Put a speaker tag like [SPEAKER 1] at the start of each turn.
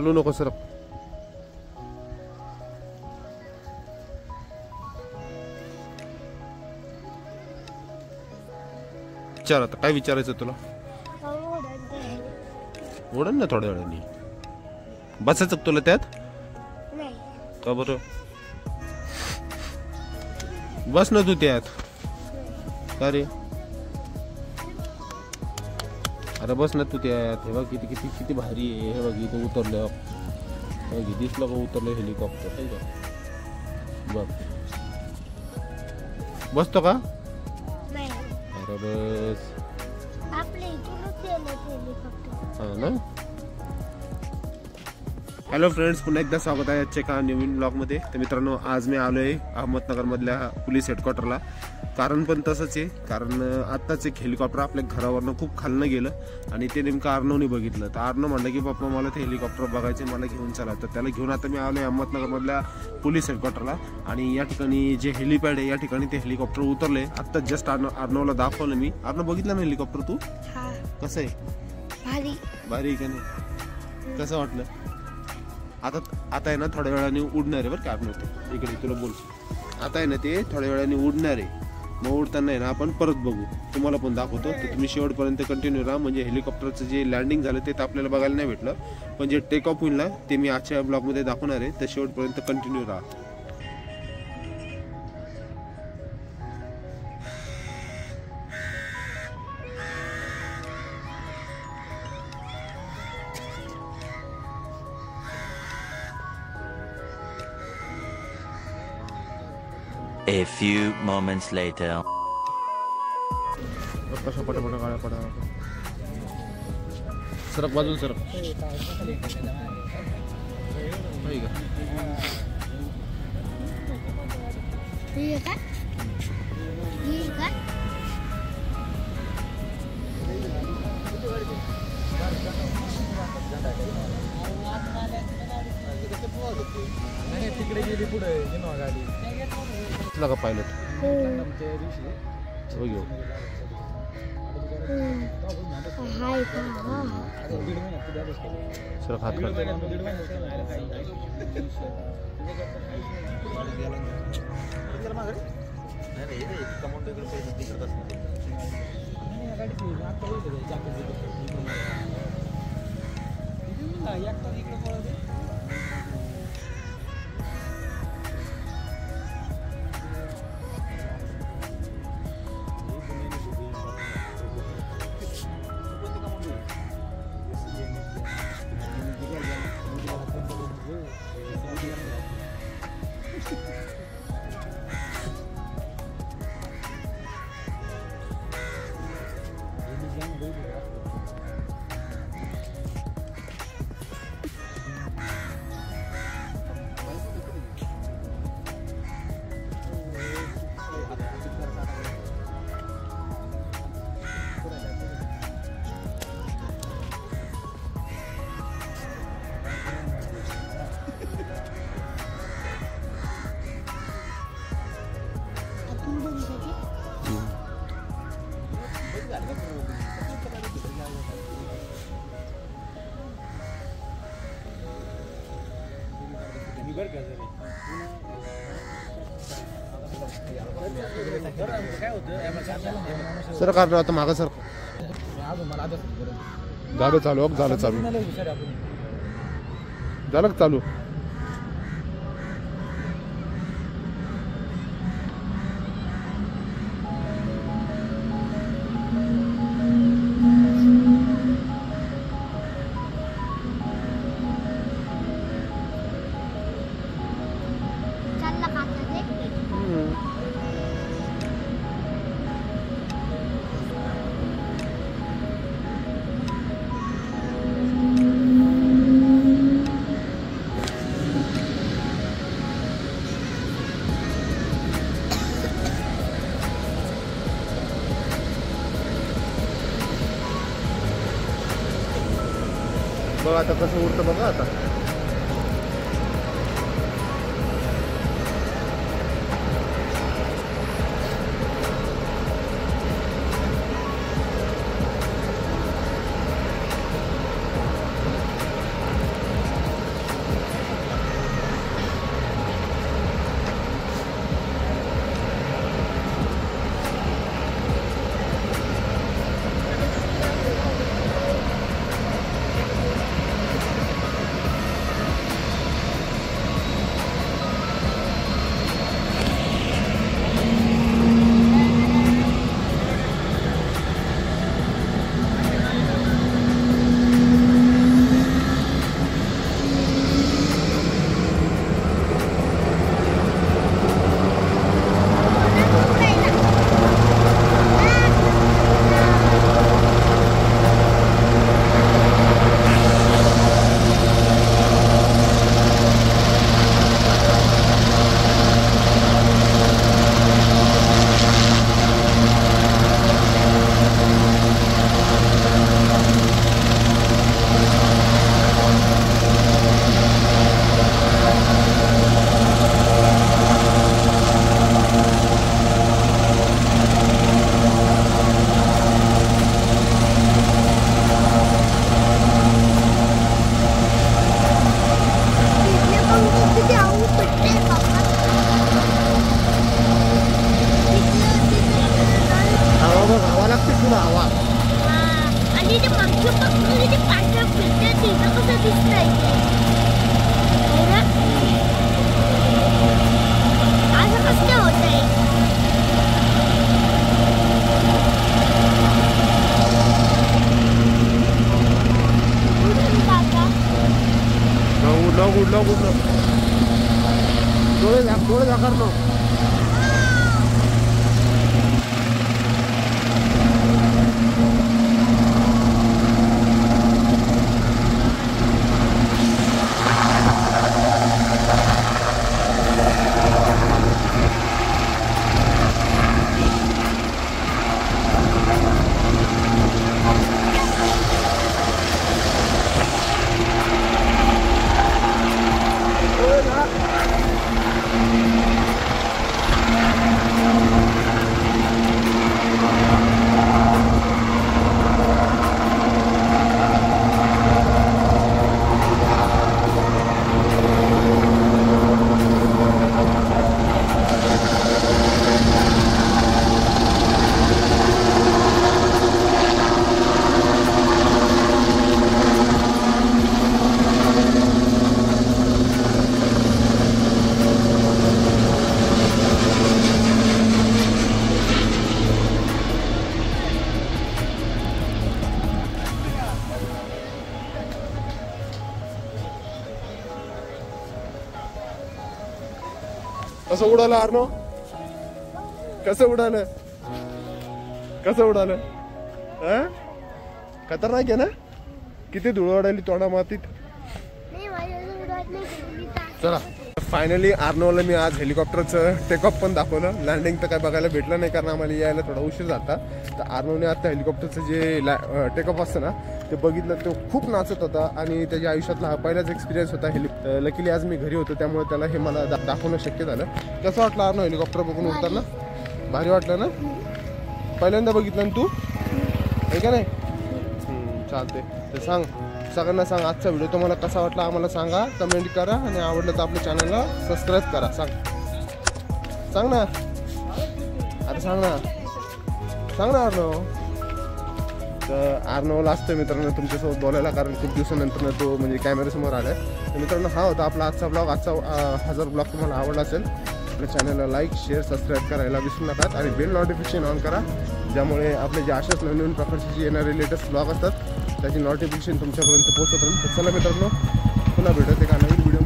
[SPEAKER 1] हलू नको सर. विचार आता काय विचारायचं तुला. ओढण ना थोड्या वेळाने. बसायचं तुला त्यात का बरं. बस ना तू त्यात. का रे अरे बस ना तू त्यात. हे बघ किती किती किती भारी आहे. हे बघ इथं उतरलं. दिसलं का उतरलं हेलिकॉप्टर. आहे का बघ. बसतो का. अरे बस. हा ना. हॅलो फ्रेंड्स, पुन्हा एकदा स्वागत आहे आजच्या एका नवीन ब्लॉगमध्ये. तर मित्रांनो, आज मी आलो आहे अहमदनगरमधल्या पोलीस हेडक्वार्टरला. कारण पण तसंच आहे, कारण आत्ताच एक हेलिकॉप्टर आपल्या घरावरनं खूप खालनं गेलं आणि ते नेमकं अर्णवने बघितलं. तर अर्णव म्हणलं की पप्पा मला ते हेलिकॉप्टर बघायचे, मला घेऊन चला. तर त्याला घेऊन आता मी आलो आहे अहमदनगरमधल्या पोलीस हेडक्वार्टरला. आणि या ठिकाणी जे हेलिपॅड आहे या ठिकाणी ते हेलिकॉप्टर उतरले. आत्ता जस्ट अर्णवला दाखवलं मी. अर्णव बघितलं ना हेलिकॉप्टर तू. कसं आहे. भारी का नाही. कसं वाटलं. आता आहे ना थोड्या वेळाने उडणार आहे बरं का. आपण ते इकडे तुला बोल. आता आहे ना ते थोड्या वेळाने उडणार आहे. मग उडताना आहे ना आपण परत बघू, तुम्हाला पण दाखवतो. तर तुम्ही शेवटपर्यंत कंटिन्यू राहा. म्हणजे हेलिकॉप्टरचं जे लँडिंग झालं ते तर आपल्याला बघायला नाही भेटलं, पण जे टेक ऑफ होईल ना ते मी आजच्या ब्लॉगमध्ये दाखवणार आहे. तर शेवटपर्यंत कंटिन्यू राहा.
[SPEAKER 2] A few moments later.
[SPEAKER 1] कशा पटापटा गाड्या पडा. सरक बाजूला सरक.
[SPEAKER 3] तिकडे गेली पुढे गाडी
[SPEAKER 1] का पायलट. सर हात कर. सर का आता मागं सर. झालं चालू. झालं चालू. झालं चालू. बघा आता कसं उडतं बघा आता. डोळे झाकार नो. कसं उडालं आर्नो? कसं उडालं? खतरनाक आहे ना? किती धूळ उडाली तोंडा मातीत. चला फायनली आर्नोला मी आज हेलिकॉप्टरचं टेकऑफ पण दाखवलं. लँडिंग तर काय बघायला भेटलं नाही कारण आम्हाला यायला थोडा उशीर झाला. तर आर्नोने आता हेलिकॉप्टरचं जे टेकऑफ असतं ना ते बघितलं. तो खूप नाचत होता आणि त्याच्या आयुष्यातला हा पहिलाच एक्सपिरियन्स होता. लकीली आज मी घरी होतो त्यामुळे त्याला हे मला दाखवणं शक्य झालं. कसं वाटलं आर्नो हेलिकॉप्टर बघून उतरला? भारी वाटलं ना? पहिल्यांदा बघितलं ना तू? आहे का नाही? चालते. तर सांग सगळ्यांना सांग आजचा व्हिडिओ तुम्हाला कसा वाटला आम्हाला सांगा. कमेंट करा आणि आवडलं तर आपल्या चॅनलला सबस्क्राईब करा. सांग ना. अरे सांग ना आर्नो. तर आर्नोला असतं मित्रांनो तुमच्यासोबत बोलायला कारण खूप दिवसानंतर तो म्हणजे कॅमेऱ्यासमोर आला आहे. तर मित्रांनो हा होता आपला आजचा ब्लॉग. आजचा 1000 ब्लॉग तुम्हाला आवडला असेल आपल्या चॅनलला लाईक शेअर सबस्क्राईब करायला विसरू नका आणि बेल नोटिफिकेशन ऑन करा ज्यामुळे आपले जे अशाच नवीन प्रकारचे जे येणारे लेटेस्ट ब्लॉग असतात त्याची नोटिफिकेशन तुमच्यापर्यंत पोहोचत राहील. तर चला मित्रांनो पुन्हा भेटत एका नवीन व्हिडिओ.